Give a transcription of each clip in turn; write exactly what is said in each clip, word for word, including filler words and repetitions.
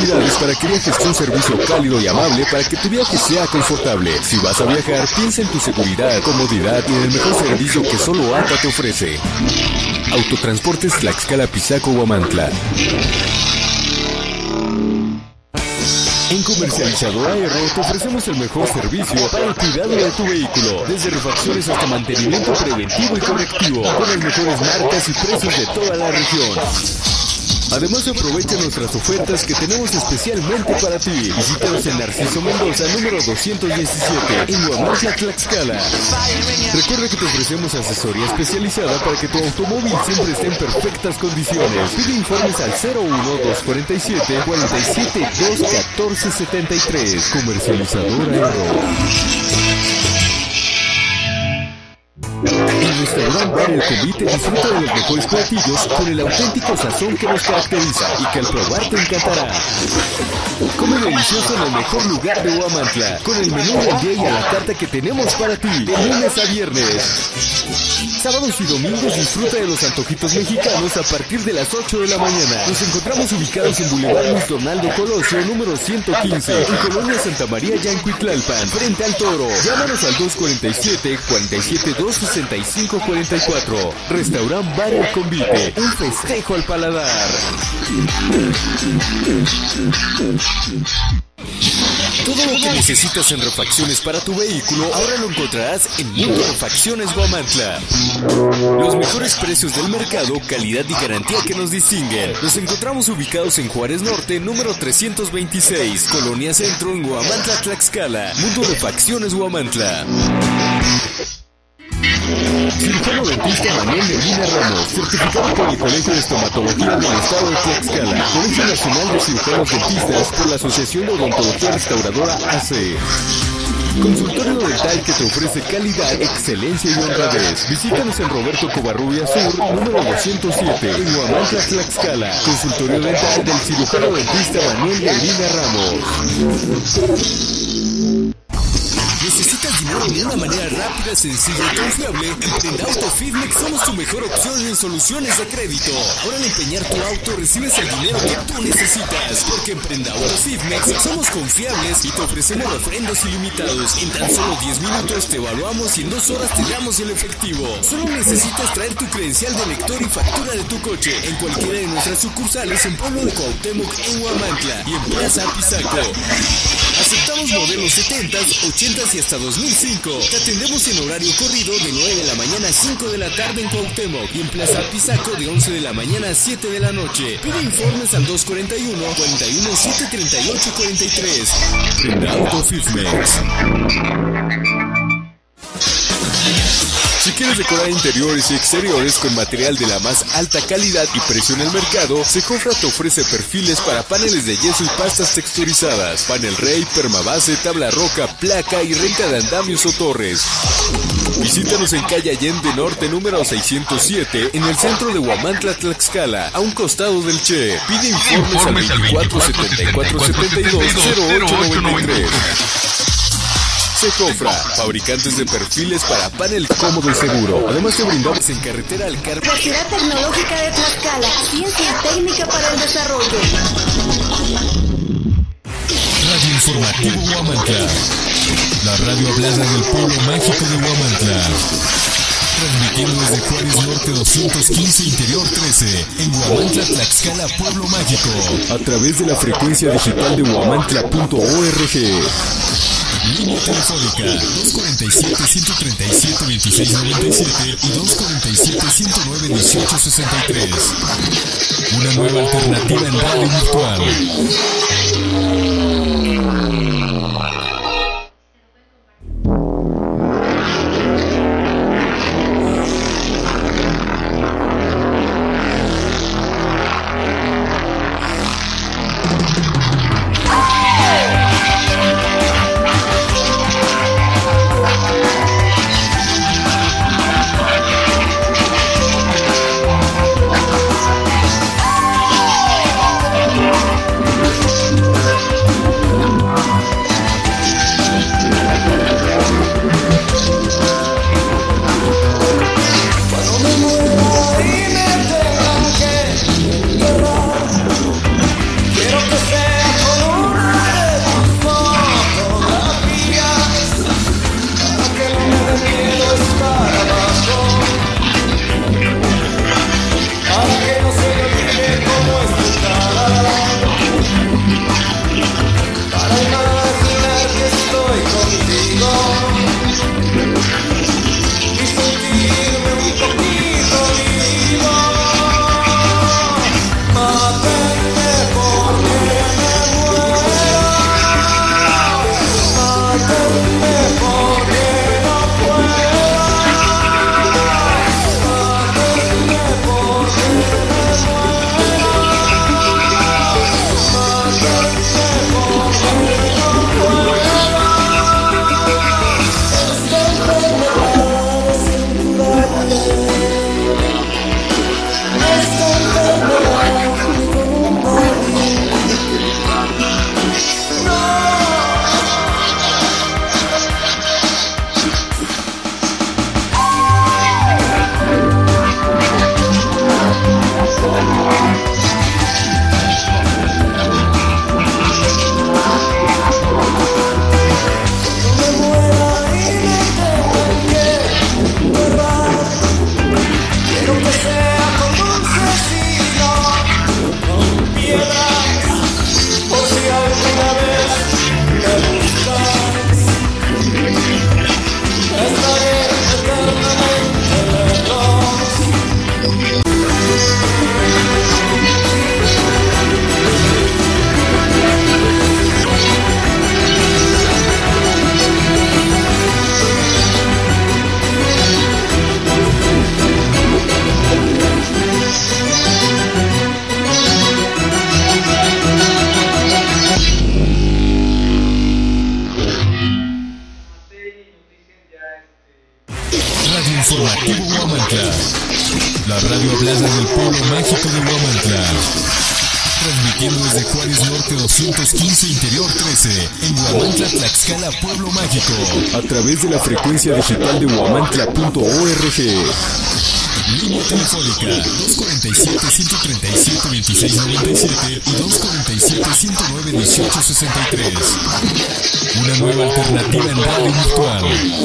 facilidades para que viajes con un servicio cálido y amable para que tu viaje sea confortable. Si vas a viajar, piensa en tu seguridad, comodidad y en el mejor servicio que solo A T A te ofrece. Autotransportes Tlaxcala, Pisaco, Huamantla. En Comercializadora Aero te ofrecemos el mejor servicio para el cuidado de tu vehículo, desde refacciones hasta mantenimiento preventivo y correctivo, con las mejores marcas y precios de toda la región. Además, aprovecha nuestras ofertas que tenemos especialmente para ti. Visítanos en Narciso Mendoza, número doscientos diecisiete, en Huamantla, Tlaxcala. Recuerda que te ofrecemos asesoría especializada para que tu automóvil siempre esté en perfectas condiciones. Pide informes al cero uno, dos cuatro siete, cuatro siete dos, uno cuatro siete tres. Comercializadora Aero. En Restaurant Bar El Convite disfruta de los mejores platillos con el auténtico sazón que nos caracteriza y que al probar te encantará. Come delicioso en el mejor lugar de Huamantla, con el menú del día y a la carta que tenemos para ti, de lunes a viernes. Sábados y domingos disfruta de los antojitos mexicanos a partir de las ocho de la mañana. Nos encontramos ubicados en Boulevard Luis Donaldo Colosio, número ciento quince, en Colonia Santa María, Yancuitlalpan, frente al Toro. Llámanos al dos cuatro siete, cuatro siete dos, seis cinco cuatro cuatro. Restaurant Bar El Convite, un festejo al paladar. Todo lo que necesitas en refacciones para tu vehículo, ahora lo encontrarás en Mundo Refacciones Huamantla. Los mejores precios del mercado, calidad y garantía que nos distinguen. Nos encontramos ubicados en Juárez Norte, número trescientos veintiséis, Colonia Centro, en Huamantla, Tlaxcala. Mundo Refacciones Huamantla. Cirujano dentista Manuel Medina Ramos, certificado por el Colegio de Estomatología del Estado de Tlaxcala, Colegio Nacional de Cirujanos Dentistas por la Asociación de Odontología Restauradora A C. Consultorio dental que te ofrece calidad, excelencia y honradez. Visítanos en Roberto Covarrubias Sur, número doscientos siete, en Huamantla, Tlaxcala. Consultorio dental del cirujano dentista Manuel Medina Ramos. ¿Necesitas dinero de una manera rápida, sencilla y confiable? En Prendauto Fitmex somos tu mejor opción en soluciones de crédito. Ahora al empeñar tu auto recibes el dinero que tú necesitas. Porque en Prendauto Fitmex somos confiables y te ofrecemos refrendos ilimitados. En tan solo diez minutos te evaluamos y en dos horas te damos el efectivo. Solo necesitas traer tu credencial de lector y factura de tu coche en cualquiera de nuestras sucursales en Pueblo de Cuauhtémoc, en Huamantla y en Plaza Pisaco. Aceptamos modelos setentas, ochentas y hasta dos mil cinco. Te atendemos en horario corrido de nueve de la mañana a cinco de la tarde en Cuauhtémoc y en Plaza Pisaco de once de la mañana a siete de la noche. Pide informes al dos cuatro uno, cuatro uno siete, tres ocho cuatro tres. Prendauto Fitmex. Si quieres decorar interiores y exteriores con material de la más alta calidad y precio en el mercado, Secofra te ofrece perfiles para paneles de yeso y pastas texturizadas, panel rey, permabase, tabla roca, placa y renta de andamios o torres. Visítanos en calle Allende Norte número seiscientos siete, en el centro de Huamantla, Tlaxcala, a un costado del Che. Pide informes al veinticuatro setenta y cuatro setenta y dos, cero ocho noventa y tres. Secofra, fabricantes de perfiles para panel cómodo y seguro. Además te brindamos en carretera al Carmen. La Ciudad Tecnológica de Tlaxcala, ciencia y técnica para el desarrollo. Radio Informativo Huamantla, la radio hablada del pueblo mágico de Huamantla. Transmitiendo desde Juárez Norte doscientos quince, Interior trece, en Huamantla, Tlaxcala, Pueblo Mágico. A través de la frecuencia digital de huamantla punto org. Línea telefónica dos cuatro siete, uno tres siete, dos seis nueve siete y dos cuatro siete, uno nueve, uno ocho seis tres. Una nueva alternativa en radio virtual. Quiero que sea La radio hablada del pueblo mágico de Huamantla. Transmitiendo desde Juárez Norte doscientos quince Interior trece, en Huamantla, Tlaxcala, Pueblo Mágico. A través de la frecuencia digital de huamantla punto org. Línea telefónica dos cuarenta y siete, ciento treinta y siete, veintiséis noventa y siete y dos cuarenta y siete, ciento nueve, dieciocho sesenta y tres. Una nueva alternativa en radio virtual.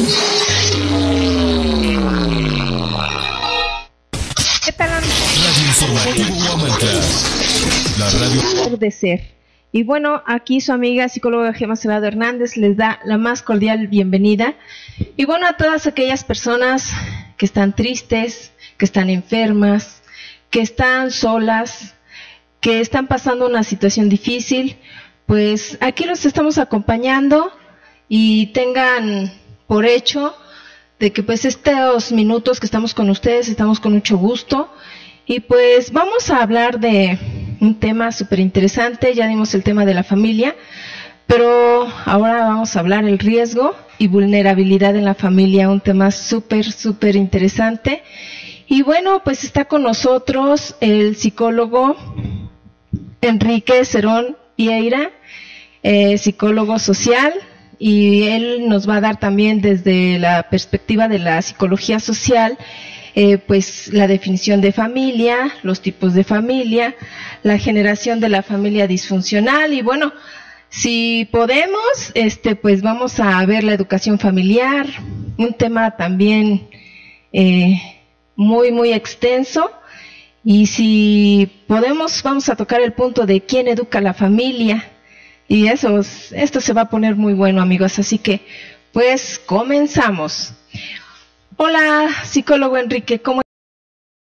¿Qué tal, amigos? Radio Informativo Huamantla. La radio de ser. Y bueno, aquí su amiga psicóloga Gemma Celado Hernández les da la más cordial bienvenida. Y bueno, a todas aquellas personas que están tristes, que están enfermas, que están solas, que están pasando una situación difícil, pues aquí los estamos acompañando y tengan por hecho de que pues estos minutos que estamos con ustedes, estamos con mucho gusto. Y pues vamos a hablar de un tema súper interesante. Ya dimos el tema de la familia, pero ahora vamos a hablar el riesgo y vulnerabilidad en la familia, un tema súper, súper interesante. Y bueno, pues está con nosotros el psicólogo Enrique Cerón Vieira, eh, psicólogo social, y él nos va a dar también desde la perspectiva de la psicología social, Eh, pues la definición de familia, los tipos de familia, la generación de la familia disfuncional. Y bueno, si podemos, este, pues vamos a ver la educación familiar, un tema también eh, muy, muy extenso. Y si podemos, vamos a tocar el punto de quién educa a la familia. Y eso, esto se va a poner muy bueno, amigos. Así que, pues, comenzamos. Hola, psicólogo Enrique, ¿cómo